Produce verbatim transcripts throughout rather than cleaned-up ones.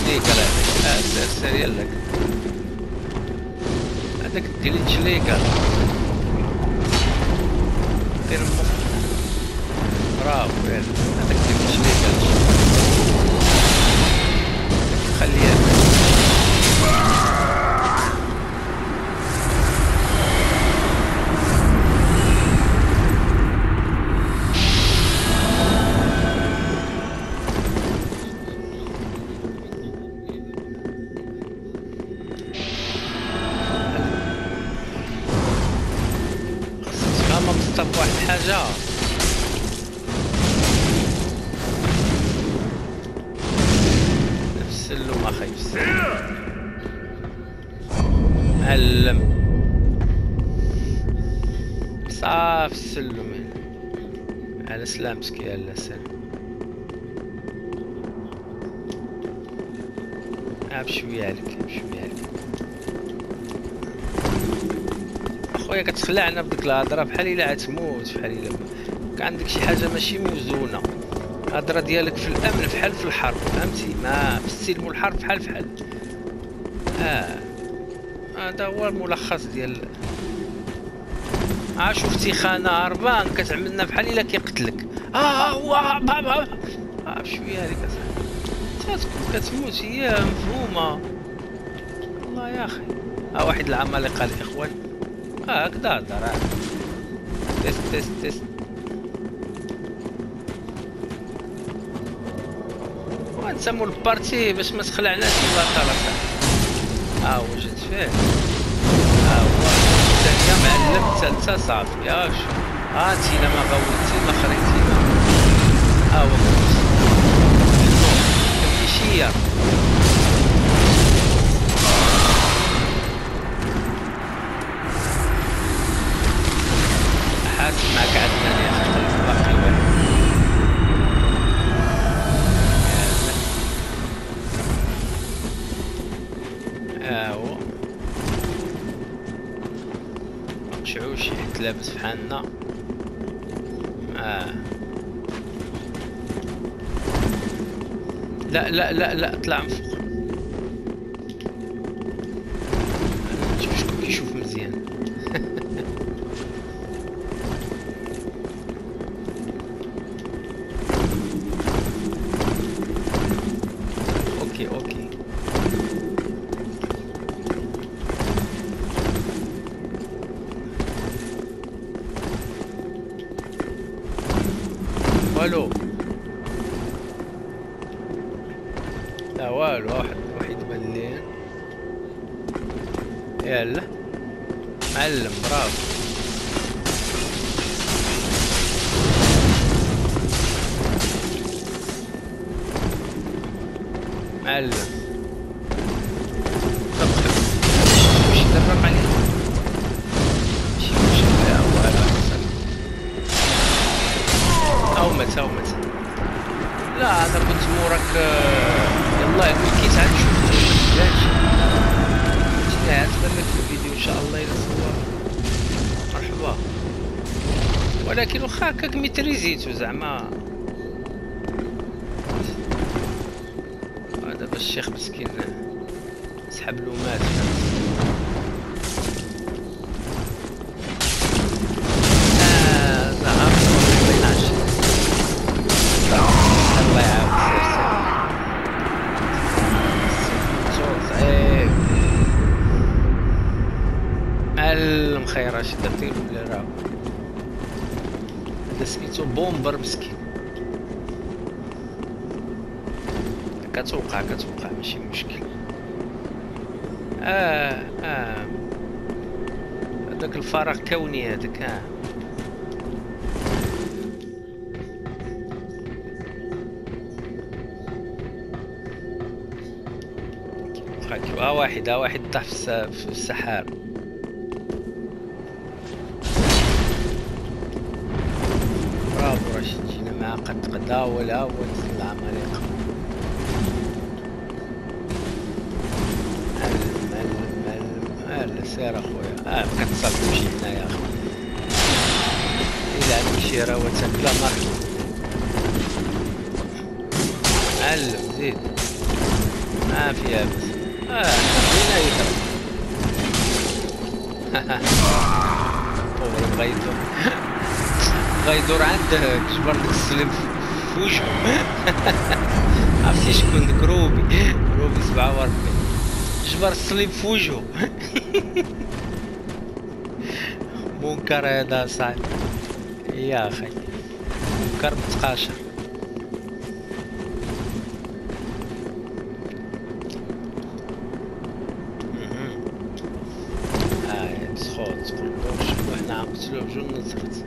شليكه لا اه سير سير يلك هذاك دير لي شليكه دير مخ برافو يلا هذاك دير لي شليكه خليها طب واحد الحاجة نفس اللوم اخي معلم صافي السلم على سلامتك يا لا سلام بشوية عليك بشوية عليك خويا كتخلعنا بديك الهضره بحال الا غتموت بحال الا كان عندك شي حاجه ماشي موزونه الهضره ديالك في الامن بحال في الحرب فهمتي ما في السلم والحرب بحال بحال اه هذا هو الملخص ديال اه شفتي خانه هربان كتعملنا بحال الا كيقتلك اه هو بابا اه بشويه هذيك اصاحبي تكون كتموت هي مفهومه والله يا اخي ها آه واحد العمالقه الاخوان اه هكذا هضر تيست تيست تيست ونسمو البارتي باش ما تخلعناش من الطرف ها هو جات فيه ها هو الثانية معلم الثالثة صافي ياك ها انتينا ما غوتي ما خريتينا ها هو كمشية ما قعدنا يا اخي باقي واحد ها هو مقشعوش حيت لابس بحالنا اه لا لا لا لا طلع من فوق نشوف شكون كيشوف مزيان اوكي اوكي والو لا والو واحد واحد مليان يلا معلم برافو معلم مش يدرب عليه ماشي مشكلة هو أحسن أو متى أو متى لا أنا كنت موراك يلا كيت عاد شوف متبانش كنت قاعد نتفرج في الفيديو إن شاء الله إلا صور مرحبا ولكن واخا هكاك ميتريزيتو زعما دابا الشيخ مسكين سحب له مات اه زعما ما ينعش الله يعاود سير صعيب معلم خير اش درتي ولا راه هذا سميتو بومبر مسكين كتوقع كتوقع ماشي مشكل اه اه هذاك الفراغ كوني هذاك اه ها واحد ها واحد طاح في السحاب برافو راشد جينا معاه قد غدا ولا هو نزل العمالقة سير اخويا اه كتصل تمشي هنا يا اخي الى عندك شي رواتك لا مرحبا معلم زيد ما فيها بس. اه هنا يضرب. والله بغا يدور بغا يدور عندك جبر داك السلم في وجهو. عرفتي شكون داك؟ روبي روبي سبعة وربعين جبر السليم في وجهو. منكر هذا صاحبي يا اخي، منكر متقاشر. هاي مسخوط تقولوش وحنا عنقتلوه بجوج نصرت.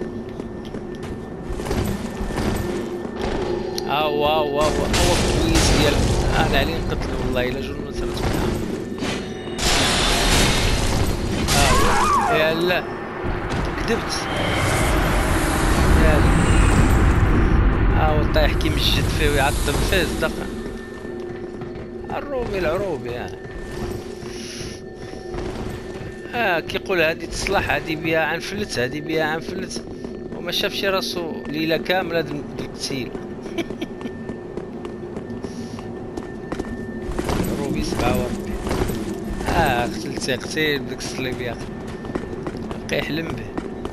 هاو هاو هاو هو كويس ديال انا عليه نقتلو والله الا جوج نصرت معاه. هاو يا لا كذبت. يا هاو طايح كيمجد فيه ويعظم فيه صدق. الروبي العروبي يعني. اه كيقول هادي تصلح، هادي بها عنفلت، هادي بها عنفلت، وما شافش راسو ليلة كاملة د القتيل. روبي سبعة وربعين. اه قتلتي قتيل بداك الصليب يا اخي، بقى يحلم به.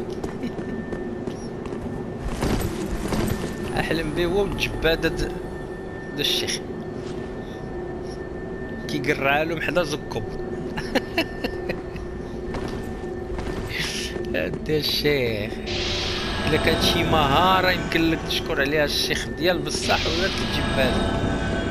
احلم به هو والجبادة د الشيخ كيقرعالهم حدا زكب. هدا الشيخ الا كانت شي مهارة يمكن لك تشكر عليها الشيخ ديال بصح ولا تجيب بالك.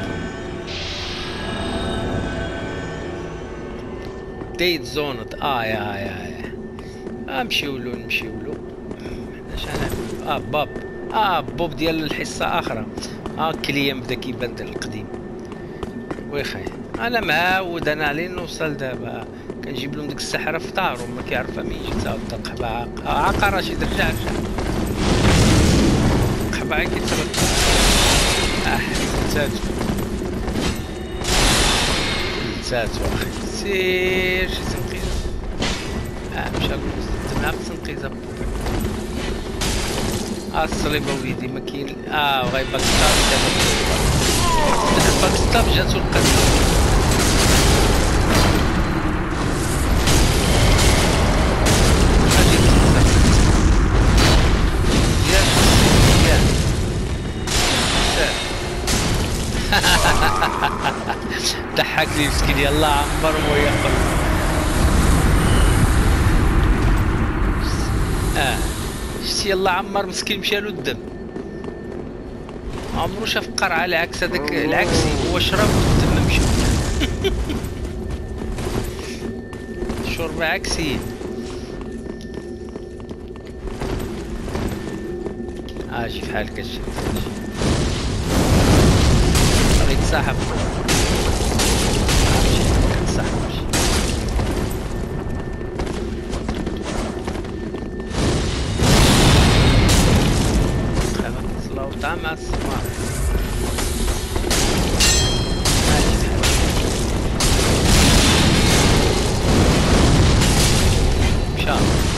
ديت زونت اه يا يا يا نمشيولو نمشيولو حنا شنعملو. اه باب اه بوب ديال الحصة اخرى. اه كليام بدا كيبان ديال القديم. ويخي انا معاود انا علي نوصل دابا كنجيب لهم ديك السحرة في دارهم ما كيعرفها من يجي تا بدا القحبة عاق عاق رشيد رجع رجع القحبة عا كيترد. اه تاتو تاتو اخي سير شي تنقيزة. اه مشى دمعة تنقيزة بوبي. اه الصليبة وليدي ما كاين. اه وغيبقى كتاب دابا باكستاب جاتو القتل. ضحك لي مسكين يلا عمر مويه قلب. اه شتي يلا عمر مسكين مشالو الدم. عمرو شاف قرعة العكس هذاك العكسي هو شرب والدم مشى. شرب عكسي. اه شي في حالك الشيء يتسحب يتسحب ماشي. خلاص لو طعم السمار مشى.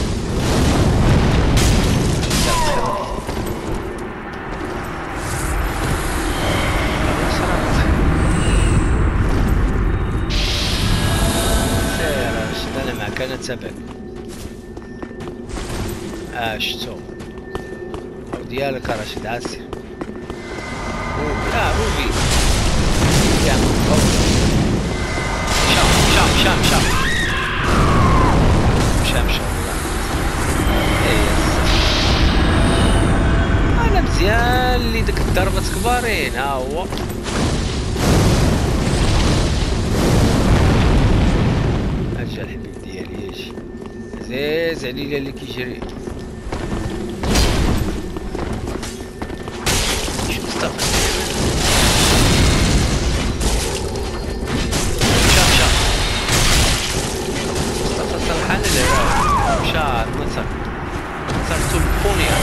كانت سبع. اه شتو او ديالك رشيد عسير. روبي اه روبي يا مشى مشى مشى مشى مشى مشى والله. ايه انا مزيان اللي ديك الضربة كبارين. ها هو اجا الحبيب ديالي اجي عزيز عليا اللي كيجري. شو مصطفى مشى مشى مصطفى سرحان الهواء مشى نصر نصرتو البونيا.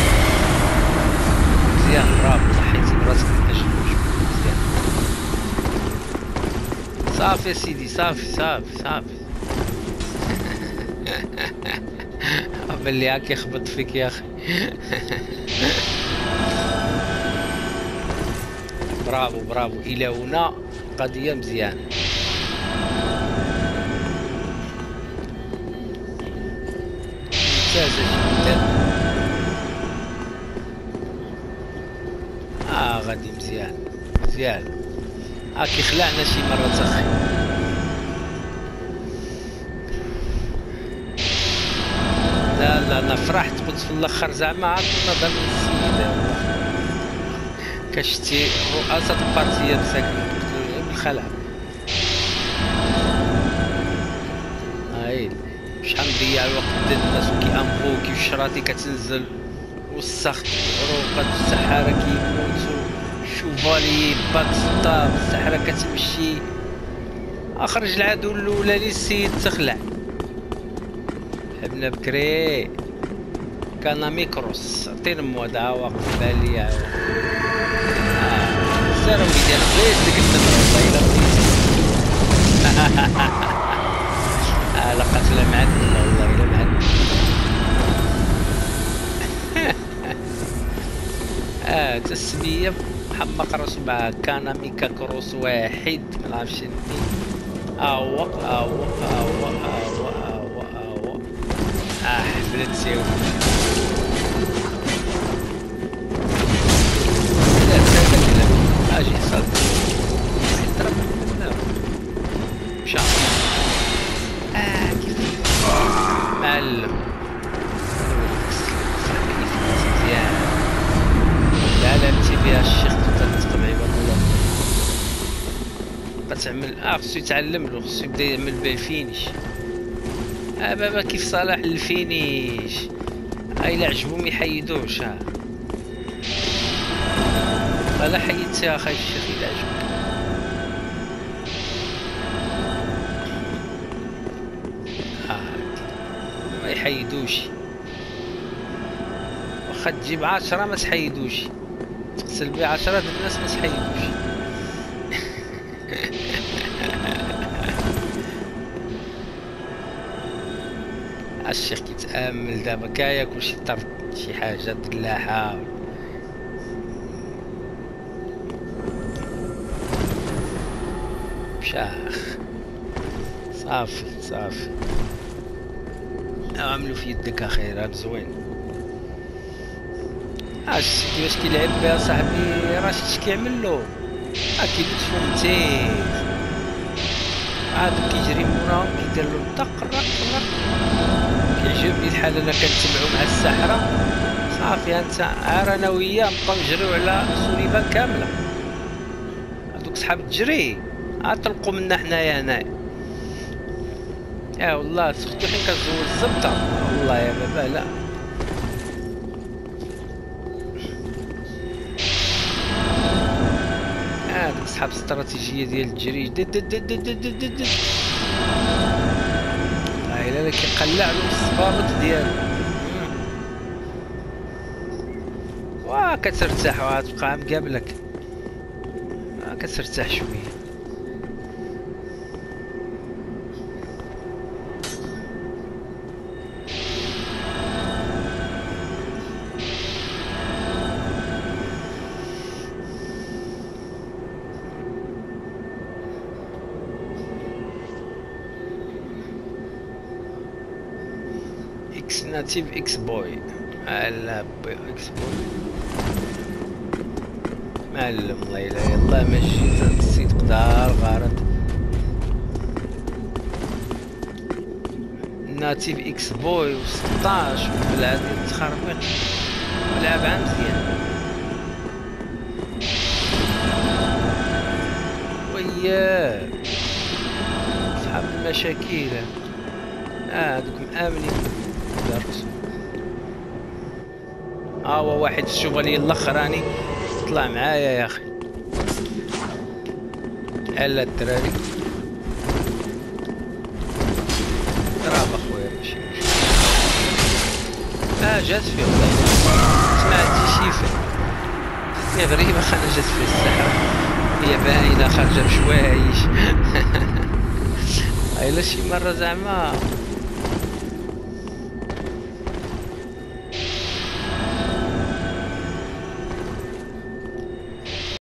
مزيان برافو صحيتي براسك مكتشفوش مزيان. صافي سيدي صافي صافي صافي. باللي هاك يخبط فيك يا اخي. برافو برافو الى هنا القضية مزيان. ممتازة جدا. اه غادي مزيان مزيان. ها كيخلعنا شي مرة اخي. لا لا انا فرحت قلت في الاخر زعما عاد نظر السيدة والله كشتي رؤاسة البارتيات ساكنة بالخلع. هاي شحال نضيع الوقت ديال الناس وكيأنفو كيف الشراطي كتنزل والسخط العروقات السحارة كيموتو شوفالي باكستا السحرة كتمشي. اخرج العدو الاولاني السيد تخلع. لعبنا بكري كان ميكروس عطينا موضع واقف بالي. اه سير وليدي انا بغيت ديك النمرة والله الا بغيت. اه لا قتله معنا والله الا معنا. اه تسمية محمق راسو مع كان ميكا كروس واحد منعرفش مين. اوا اوا اوا اوا اوا اوا اه بدات تساوي. لا لا لا اجي صاد ضرب لا مشى. اه كيف معلم مزيان. لا لا انت بها الشيخ تتقمع عباد الله. تعمل اه خصو يتعلم له خصو يبدا يعمل بها الفينيش. اه بابا كيف صلاح الفينيش. ها الا عجبو ميحيدوش. ها ولا حيدتي اخاي الشيخ الا عجبك. ها ما يحيدوش. واخا تجيب عشرة ما تحيدوش. تقتل بيه عشرة د الناس ما تحيدوش. الشيخ كيتامل دابا كياكل شي طرف شي حاجه دلاحه. مشاخ صافي صافي عملو في يدك اخي راه زوين. اش كيفاش كيلعب بها صاحبي راه شتي كيعمل له. ها كيدوز فهمتي عاد كيجري موراهم كيدير له الدق الرق الرق. كيعجبني الحال انا كنتبعو مع الساحره صافي. انت عار انا وياه نبقاو نجريو على سوليفان كامله. هادوك صحاب التجري عاد تلقوا منا حنايا هنايا. يا والله سختو حين كتزول الزبطه والله يا بابا. لا هادوك صحاب الاستراتيجيه ديال التجري دد دد دد دد دد دد. الا كيقلع له الصبابط ديالو واه كترتاح وغتبقى مقابلك. آه كترتاح شويه. اكس ناتيف اكس بوي. هلا اكس بوي معلم الله الا يلاه ما جيت هاد السيد قدار غارت. ناتيف اكس بوي و ستطاش وبلاد التخربيق ولعبها مزيان. وياه صحاب المشاكل اه هادوك مآمنين درت. ها هو واحد الشوفالي الاخراني طلع معايا يا اخي. هلا الدراري ضرب اخويا ماشي مشكل. اه جات فيه والله سمعتي شي فيه. يا غريبة خانا جات فيه السحرة هي باينة خارجة بشوايش. الا شي مرة زعما